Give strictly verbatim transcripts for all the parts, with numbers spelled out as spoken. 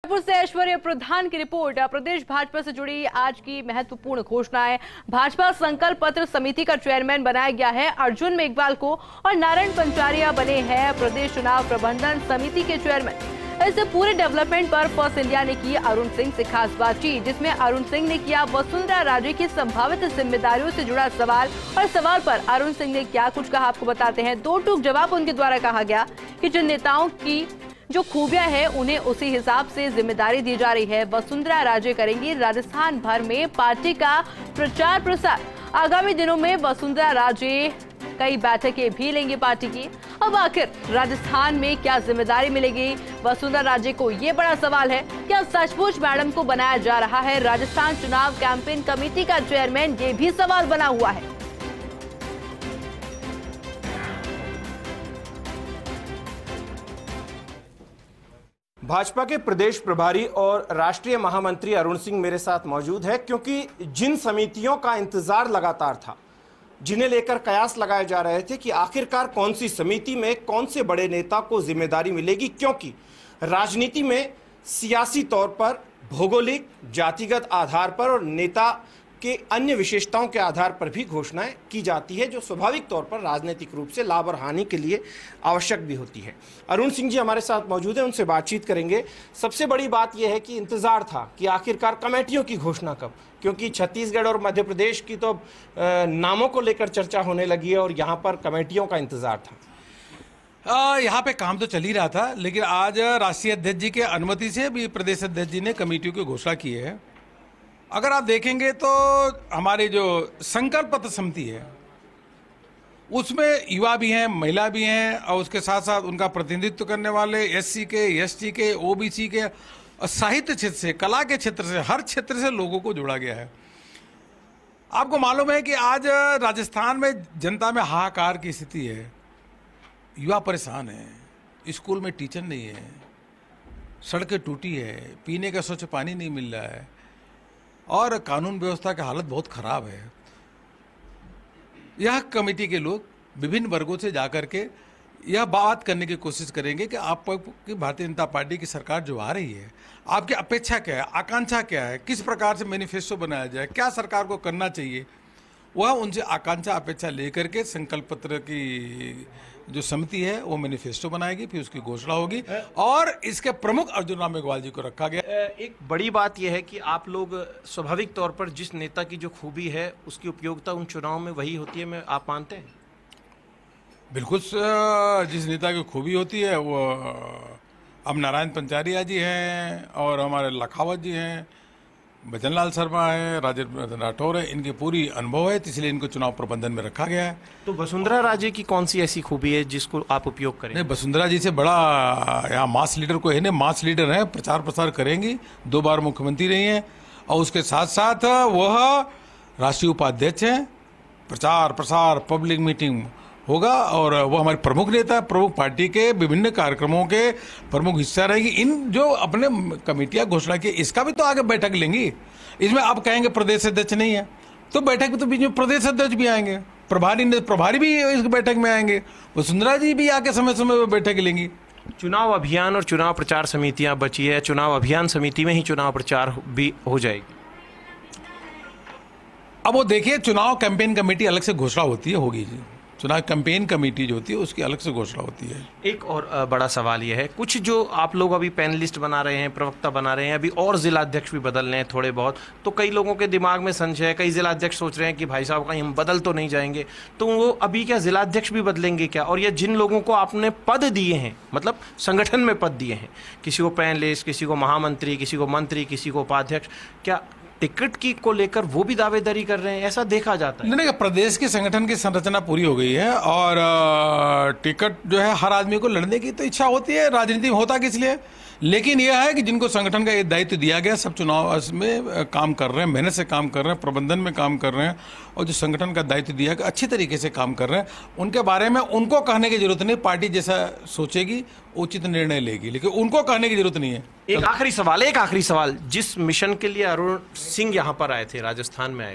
जयपुर से ऐश्वर्य प्रधान की रिपोर्ट। प्रदेश भाजपा से जुड़ी आज की महत्वपूर्ण घोषणाएं। भाजपा संकल्प पत्र समिति का चेयरमैन बनाया गया है अर्जुन मेघवाल को और नारायण पंचारिया बने हैं प्रदेश चुनाव प्रबंधन समिति के चेयरमैन। इस पूरे डेवलपमेंट पर फर्स्ट इंडिया ने की अरुण सिंह से खास बातचीत, जिसमें अरुण सिंह ने किया वसुंधरा राजे की संभावित जिम्मेदारियों से जुड़ा सवाल। और सवाल पर अरुण सिंह ने क्या कुछ कहा आपको बताते हैं। दो टूक जवाब उनके द्वारा कहा गया कि जिन नेताओं की जो खूबियां हैं उन्हें उसी हिसाब से जिम्मेदारी दी जा रही है। वसुंधरा राजे करेंगी राजस्थान भर में पार्टी का प्रचार प्रसार। आगामी दिनों में वसुंधरा राजे कई बैठकें भी लेंगी पार्टी की। अब आखिर राजस्थान में क्या जिम्मेदारी मिलेगी वसुंधरा राजे को, ये बड़ा सवाल है। क्या सचमुच मैडम को बनाया जा रहा है राजस्थान चुनाव कैंपेन कमेटी का चेयरमैन, ये भी सवाल बना हुआ है। भाजपा के प्रदेश प्रभारी और राष्ट्रीय महामंत्री अरुण सिंह मेरे साथ मौजूद है, क्योंकि जिन समितियों का इंतजार लगातार था, जिन्हें लेकर कयास लगाए जा रहे थे कि आखिरकार कौन सी समिति में कौन से बड़े नेता को जिम्मेदारी मिलेगी, क्योंकि राजनीति में सियासी तौर पर भौगोलिक जातिगत आधार पर और नेता के अन्य विशेषताओं के आधार पर भी घोषणाएं की जाती है, जो स्वाभाविक तौर पर राजनीतिक रूप से लाभ और हानि के लिए आवश्यक भी होती है। अरुण सिंह जी हमारे साथ मौजूद हैं, उनसे बातचीत करेंगे। सबसे बड़ी बात यह है कि इंतजार था कि आखिरकार कमेटियों की घोषणा कब, क्योंकि छत्तीसगढ़ और मध्य प्रदेश की तो नामों को लेकर चर्चा होने लगी है और यहाँ पर कमेटियों का इंतजार था। यहाँ पे काम तो चल ही रहा था, लेकिन आज राष्ट्रीय अध्यक्ष जी के अनुमति से भी प्रदेश अध्यक्ष जी ने कमेटियों की घोषणा की है। अगर आप देखेंगे तो हमारी जो संकल्प पत्र समिति है उसमें युवा भी हैं, महिला भी हैं और उसके साथ साथ उनका प्रतिनिधित्व करने वाले एससी के, एसटी के, ओबीसी के और साहित्य क्षेत्र से, कला के क्षेत्र से, हर क्षेत्र से लोगों को जोड़ा गया है। आपको मालूम है कि आज राजस्थान में जनता में हाहाकार की स्थिति है। युवा परेशान है, स्कूल में टीचर नहीं है, सड़कें टूटी है, पीने का स्वच्छ पानी नहीं मिल रहा है और कानून व्यवस्था की हालत बहुत खराब है। यह कमेटी के लोग विभिन्न वर्गों से जाकर के यह बात करने की कोशिश करेंगे कि आपकी भारतीय जनता पार्टी की सरकार जो आ रही है, आपकी अपेक्षा क्या है, आकांक्षा क्या है, किस प्रकार से मैनिफेस्टो बनाया जाए, क्या सरकार को करना चाहिए, वह उनसे आकांक्षा अपेक्षा लेकर के संकल्प पत्र की जो समिति है वो मैनिफेस्टो बनाएगी, फिर उसकी घोषणा होगी और इसके प्रमुख अर्जुन राम मेघवाल जी को रखा गया। एक बड़ी बात यह है कि आप लोग स्वाभाविक तौर पर जिस नेता की जो खूबी है उसकी उपयोगिता उन चुनाव में वही होती है, मैं आप मानते हैं? बिल्कुल, जिस नेता की खूबी होती है वो अब नारायण पंचारिया जी हैं और हमारे लखावत जी हैं, भजनलाल शर्मा है, राजेंद्र राठौर है, इनकी पूरी अनुभव है, इसलिए इनको चुनाव प्रबंधन में रखा गया है। तो वसुंधरा राजे की कौन सी ऐसी खूबी है जिसको आप उपयोग करें? नहीं, वसुंधरा जी से बड़ा यहाँ मास लीडर को है नहीं, मास लीडर है, प्रचार प्रसार करेंगी, दो बार मुख्यमंत्री रही हैं और उसके साथ साथ वह राष्ट्रीय उपाध्यक्ष हैं। प्रचार प्रसार पब्लिक मीटिंग होगा और वो हमारे प्रमुख नेता, प्रमुख पार्टी के विभिन्न कार्यक्रमों के प्रमुख हिस्सा रहेगी। इन जो अपने कमेटियां घोषणा की, इसका भी तो आगे बैठक लेंगी। इसमें आप कहेंगे प्रदेश अध्यक्ष नहीं है, तो बैठक में तो बीच में प्रदेश अध्यक्ष भी आएंगे, प्रभारी प्रभारी भी इस बैठक में आएंगे, वसुंधरा जी भी आके समय समय पर बैठक लेंगी। चुनाव अभियान और चुनाव प्रचार समितियां बची है, चुनाव अभियान समिति में ही चुनाव प्रचार भी हो जाएगी। अब वो देखिए, चुनाव कैंपेन कमेटी अलग से घोषणा होती है, होगी जी। चुनाव कैंपेन कमेटी जो होती है उसकी अलग से घोषणा होती है। एक और बड़ा सवाल यह है, कुछ जो आप लोग अभी पैनलिस्ट बना रहे हैं, प्रवक्ता बना रहे हैं, अभी और जिला अध्यक्ष भी बदल रहे हैं थोड़े बहुत, तो कई लोगों के दिमाग में संशय है, कई जिला अध्यक्ष सोच रहे हैं कि भाई साहब कहीं हम बदल तो नहीं जाएंगे, तो वो अभी क्या जिला अध्यक्ष भी बदलेंगे क्या? और ये जिन लोगों को आपने पद दिए हैं, मतलब संगठन में पद दिए हैं, किसी को पैनलिस्ट, किसी को महामंत्री, किसी को मंत्री, किसी को उपाध्यक्ष, क्या टिकट की को लेकर वो भी दावेदारी कर रहे हैं? ऐसा देखा जाता है। नहीं, प्रदेश के संगठन की संरचना पूरी हो गई है और टिकट जो है हर आदमी को लड़ने की तो इच्छा होती है, राजनीति में होता किस लिए, लेकिन यह है कि जिनको संगठन का ये दायित्व दिया गया, सब चुनाव में काम कर रहे हैं, मेहनत से काम कर रहे हैं, प्रबंधन में काम कर रहे हैं और जो संगठन का दायित्व दिया गया अच्छी तरीके से काम कर रहे हैं। उनके बारे में उनको कहने की जरूरत नहीं, पार्टी जैसा सोचेगी उचित निर्णय लेगी, लेकिन उनको कहने की जरूरत नहीं है। एक आखिरी सवाल एक आखिरी सवाल जिस मिशन के लिए अरुण सिंह यहाँ पर आए थे, राजस्थान में आए थे,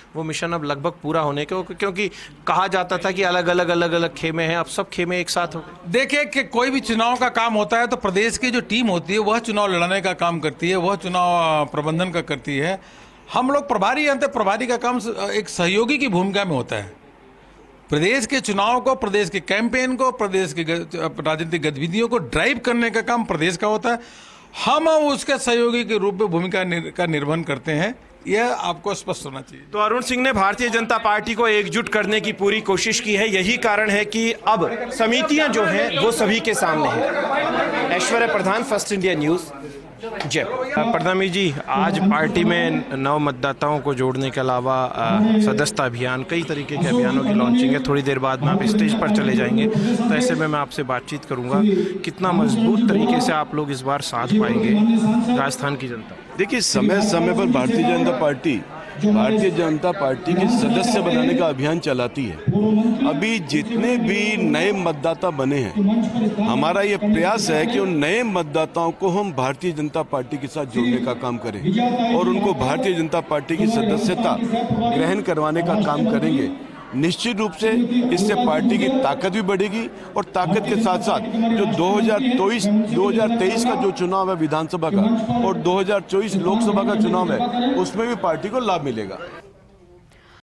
वो मिशन अब लगभग पूरा होने के, क्योंकि कहा जाता था कि अलग अलग अलग अलग खेमे हैं, अब सब खेमे एक साथ हो गए। देखिए कि कोई भी चुनाव का काम होता है तो प्रदेश की जो टीम होती है वह चुनाव लड़ने का काम करती है, वह चुनाव प्रबंधन का करती है। हम लोग प्रभारी अंत प्रभारी का काम एक सहयोगी की भूमिका में होता है। प्रदेश के चुनाव को, प्रदेश के कैंपेन को, प्रदेश की राजनीतिक गतिविधियों को ड्राइव करने का काम प्रदेश का होता है। हम उसके सहयोगी के रूप में भूमिका निर, का निर्वहन करते हैं, यह आपको स्पष्ट होना चाहिए। तो अरुण सिंह ने भारतीय जनता पार्टी को एकजुट करने की पूरी कोशिश की है, यही कारण है कि अब समितियां जो हैं वो सभी के सामने हैं। Aishwarya Pradhan, first India news, Jaipur. Pradhan ji, आज पार्टी में नव मतदाताओं को जोड़ने के अलावा सदस्यता अभियान, कई तरीके के अभियानों की लॉन्चिंग है। थोड़ी देर बाद में आप स्टेज पर चले जाएंगे, तो ऐसे में मैं आपसे बातचीत करूंगा, कितना मजबूत तरीके से आप लोग इस बार साथ पाएंगे राजस्थान की जनता। देखिए, समय समय पर भारतीय जनता पार्टी भारतीय जनता पार्टी के सदस्य बनाने का अभियान चलाती है। अभी जितने भी नए मतदाता बने हैं, हमारा ये प्रयास है कि उन नए मतदाताओं को हम भारतीय जनता पार्टी के साथ जोड़ने का काम करें और उनको भारतीय जनता पार्टी की सदस्यता ग्रहण करवाने का काम करेंगे। निश्चित रूप से इससे पार्टी की ताकत भी बढ़ेगी और ताकत के साथ साथ जो दो हज़ार तेईस का जो चुनाव है विधानसभा का और दो हज़ार चौबीस लोकसभा का चुनाव है, उसमें भी पार्टी को लाभ मिलेगा।